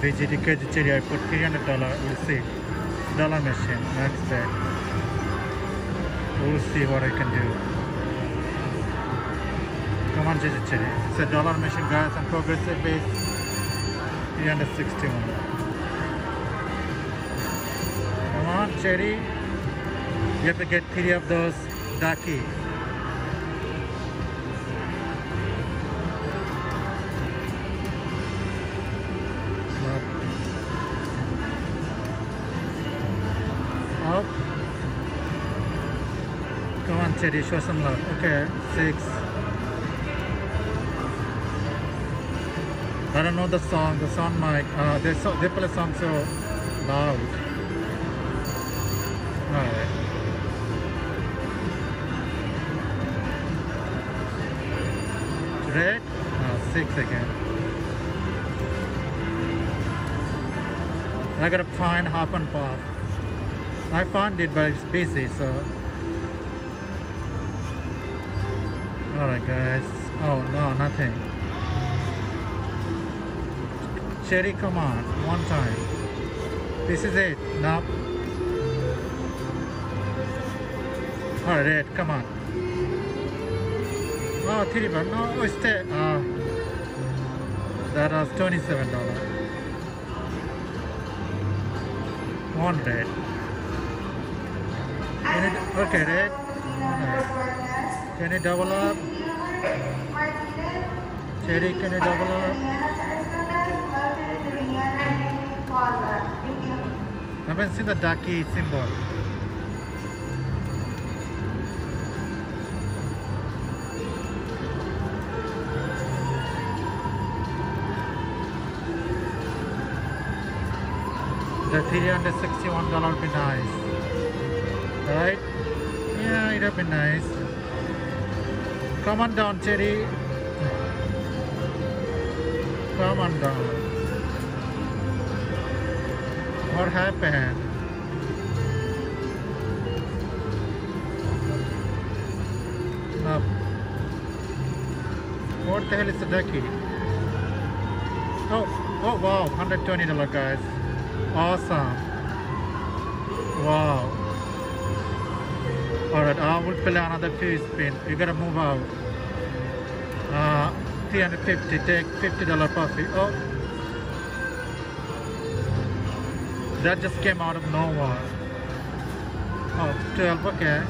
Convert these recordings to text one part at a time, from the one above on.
VGT kg cherry. I put $300. We'll see. Dollar machine. Max bet. We'll see what I can do. Come on, VGT cherry. It's a dollar machine, guys, on progressive base. 361. Come on, cherry. You have to get 3 of those Daki. Up. Come on, cherry, show some love. Okay, 6. I don't know the song. The sound mic. They play a song so loud. Alright. Red? 6 again. I gotta find half and puff. I found it, but it's busy, so. Alright, guys. Oh, no, nothing. Cherry, come on. One time. This is it. Nope. Alright, red, come on. Oh, 3 bar. No, it's that was $27. One red. Okay, red. Nice. Can you double up? Cherry, can you double up? I haven't seen the Daki symbol. The $361 would be nice. Right? Yeah, it would be nice. Come on down, cherry. Come on down. What happened? Up. What the hell is the ducky? Oh wow, $120, guys. Awesome. Wow. Alright, I will play another few spin. You gotta move out. 350, take $50 profit. Oh. That just came out of nowhere. Oh, 12, okay.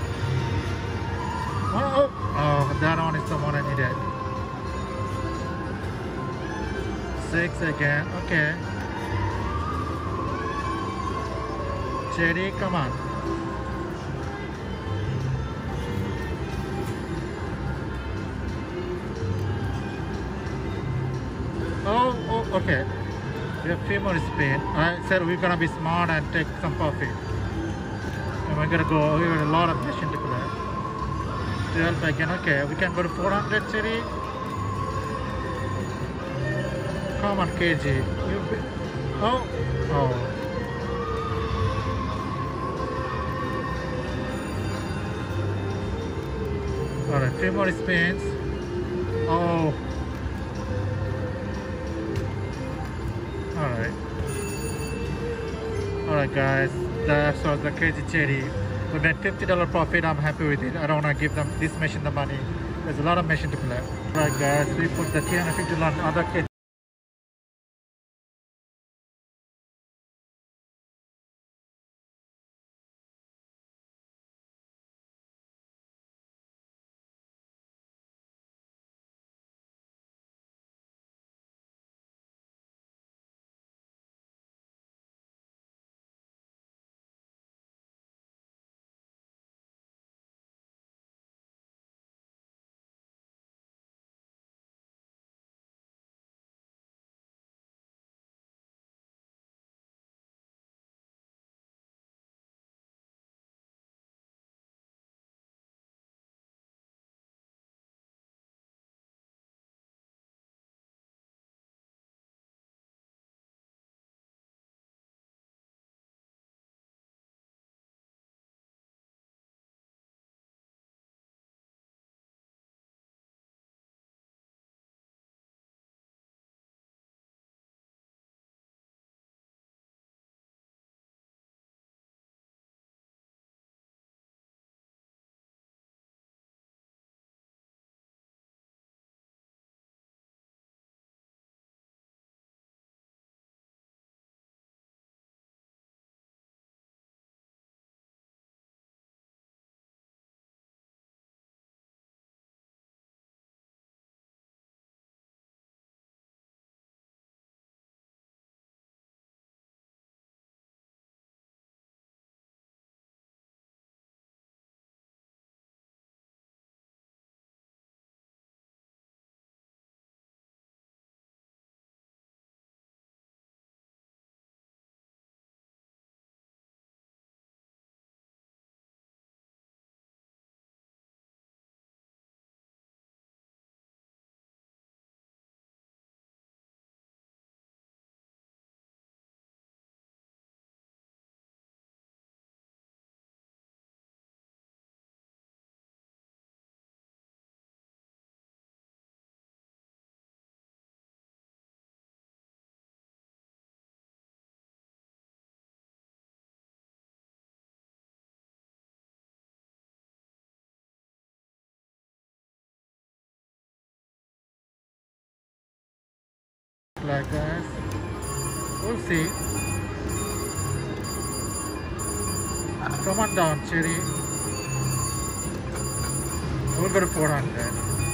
Oh, that one is the one I needed. 6 again, okay. Cherry, come on. Oh, okay. We have 3 more spin. I said we're gonna be smart and take some profit. And we're gonna go. We got a lot of machine to play. 12 again. Okay, we can go to 400, cherry. Come on, KG. Oh. Alright, 3 more spins. Oh. Alright guys, that was the crazy cherry. We made $50 profit. I'm happy with it. I don't want to give them this machine the money. There's a lot of machine to play. Alright guys, we put the $350 on other kit. like, guys. We'll see. Come on down, Cherry. We'll go to 400.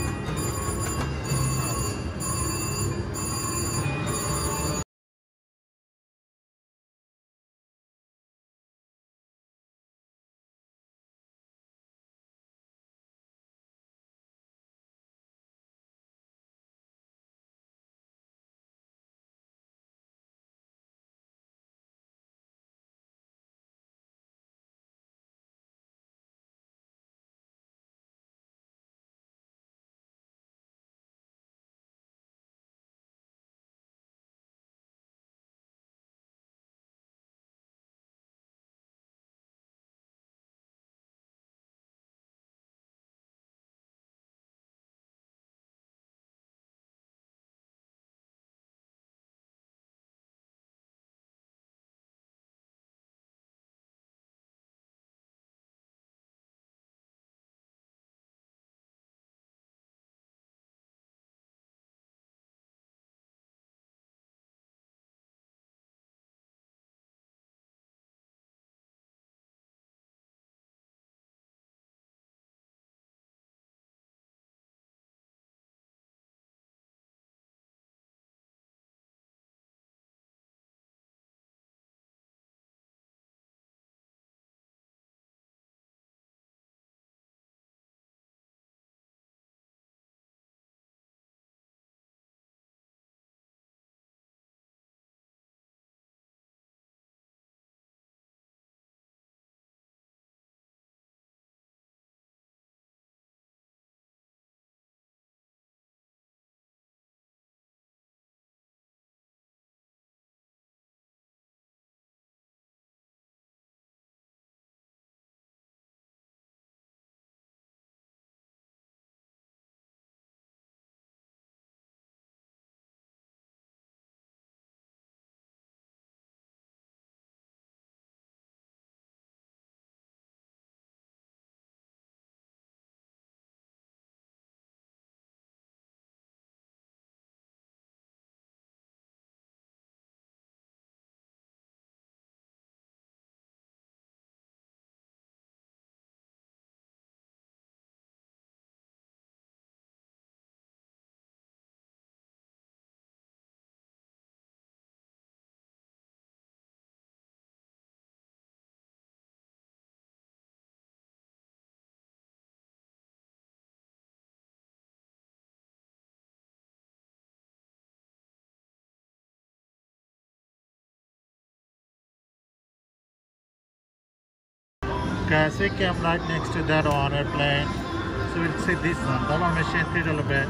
Okay, so we came right next to that one airplane. So we'll see this one. Dollar machine, $3 bed.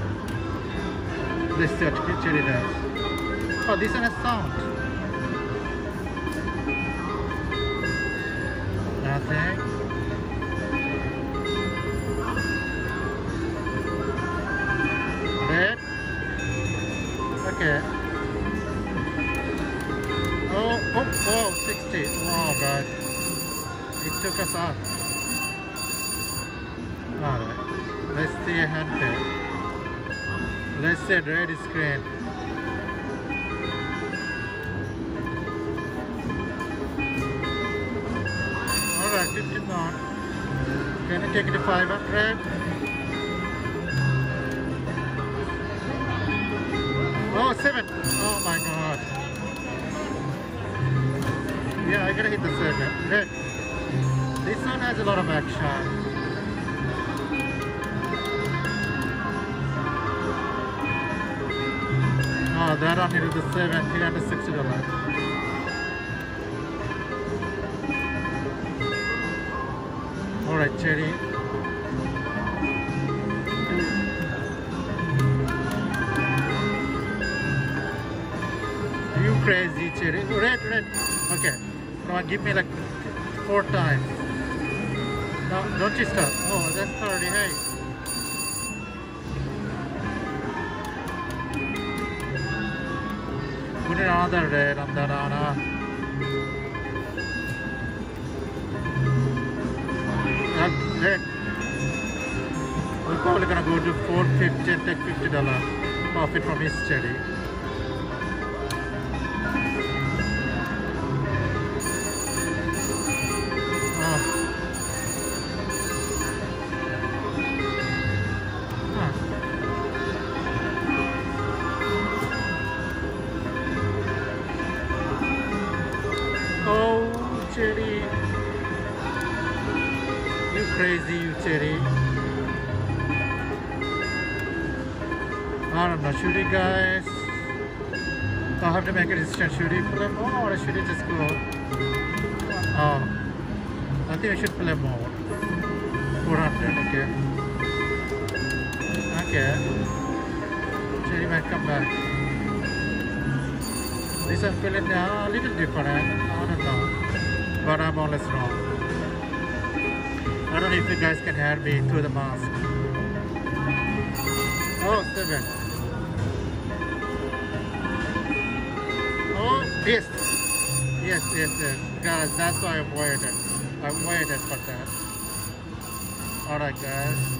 Let's see what Cherry does. Oh, this one has sound. Nothing. Red. Okay. Oh, 60. Oh, God. It took us off. Alright. Let's see a handheld. Let's say red screen. Alright, 15 on. Can you take it to 500? Oh, 7. Oh my god. Yeah, I gotta hit the 7. Red. This one has a lot of action. Oh, that one needed the 7, $360. Alright, Cherry. You crazy, Cherry. Red. Okay. Come on, give me like 4 times. No, don't you stop. Oh, that's 30. Hey. Put another red on that one. Red. We're probably gonna go to 450 and take $50 profit from his Cherry. crazy utility. I don't know, should we guys? I'll have to make a decision. Should we play more or should we just go? Oh, I think we should play more. 400, okay. Okay. Cherry might come back. This one feeling a little different. I don't know. But I'm always wrong. I don't know if you guys can hear me through the mask. Oh, 7. Oh, yes. Yes. Guys, that's why I waited for that. Alright, guys.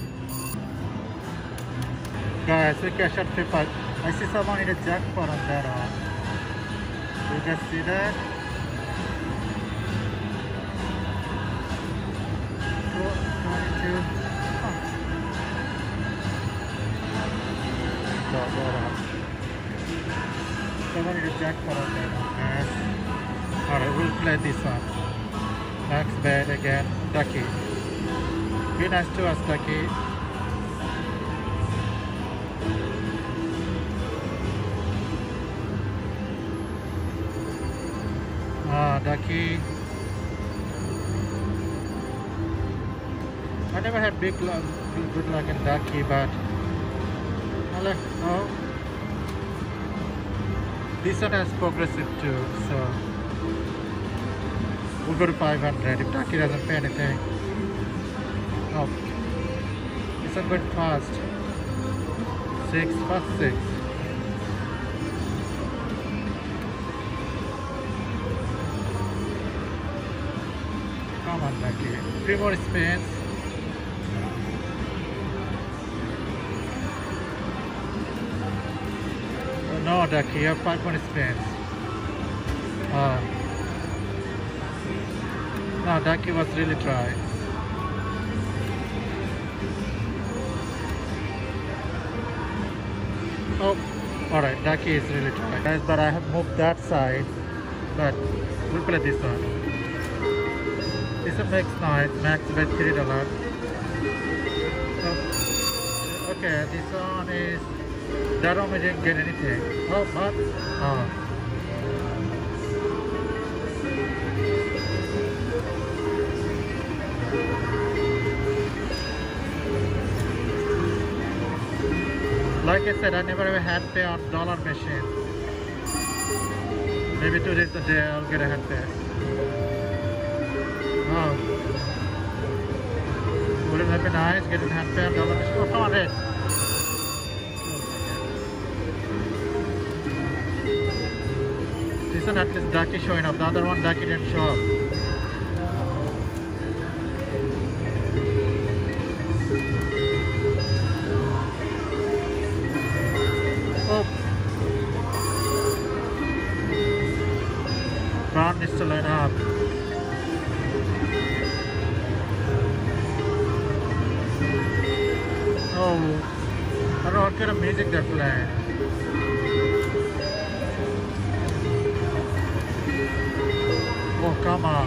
Guys, we can shot 5. I see someone in a jackpot on that one. You guys see that? Someone in a jackpot on that one, guys. Alright, we'll play this one. Max bet again. Ducky. Be nice to us, Ducky. Ducky. I never had good luck in Ducky, but I like, oh, this one has progressive too, so we'll go to 500 if Ducky doesn't pay anything. Oh, this one went fast. 6, fast 6. Come on, Ducky. 3 more spins. No, Ducky, you have 5 more spins. No, Ducky was really dry. Oh, alright, Ducky is really dry. Guys, but I have moved that side. But we'll play this one. This one makes nice. Max bet $3. So, okay, this one is. That one we didn't get anything. Oh, but. Oh. Like I said, I never ever had pay on dollar machine. Maybe today's the day I'll get a hand pay. Oh. Wouldn't that be nice? Get a hand pay on dollar machine. Oh, come on, Red. This one at least Ducky showing up. The other one Ducky didn't show up. Oh. Brown needs to line up. Oh, I don't know what kind of music they're playing. Oh, come on.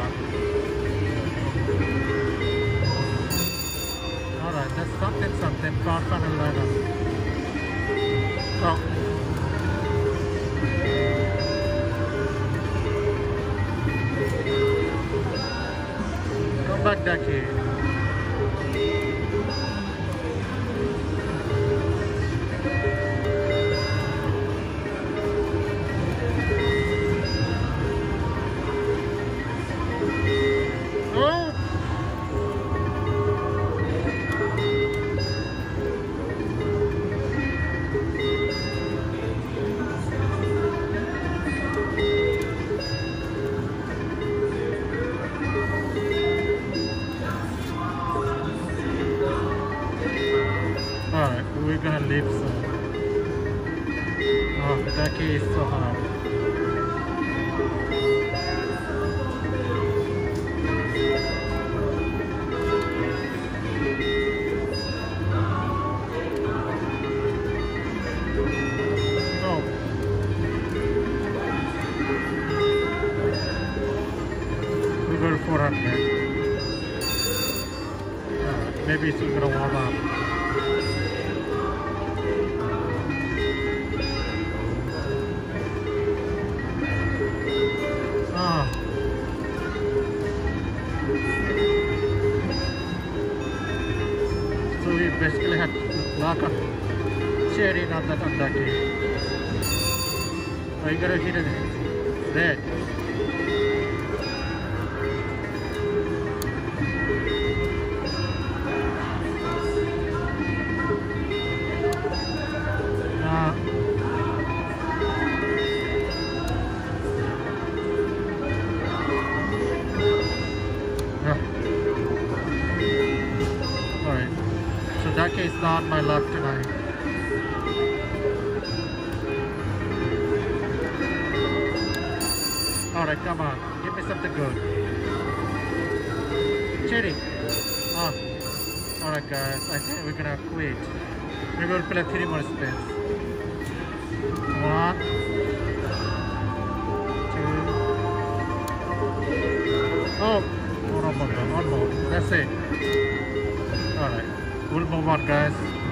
Alright, that's something. Pound funnel lineup. Oh. Come back, Ducky. Alright, we're gonna leave soon. Oh, Ducky is so hard. No. We go to 400. Maybe it's gonna warm up. Ah. So we basically had a lot of shading on that Andaki. Oh, you gotta hit it red. Alright. So that is not my luck tonight. Alright, come on. Give me something good. Cherry. Ah. Alright guys, I think we're gonna quit. We will play 3 more spins. 1, 2. Oh, one more. That's it. Alright, we'll move on guys.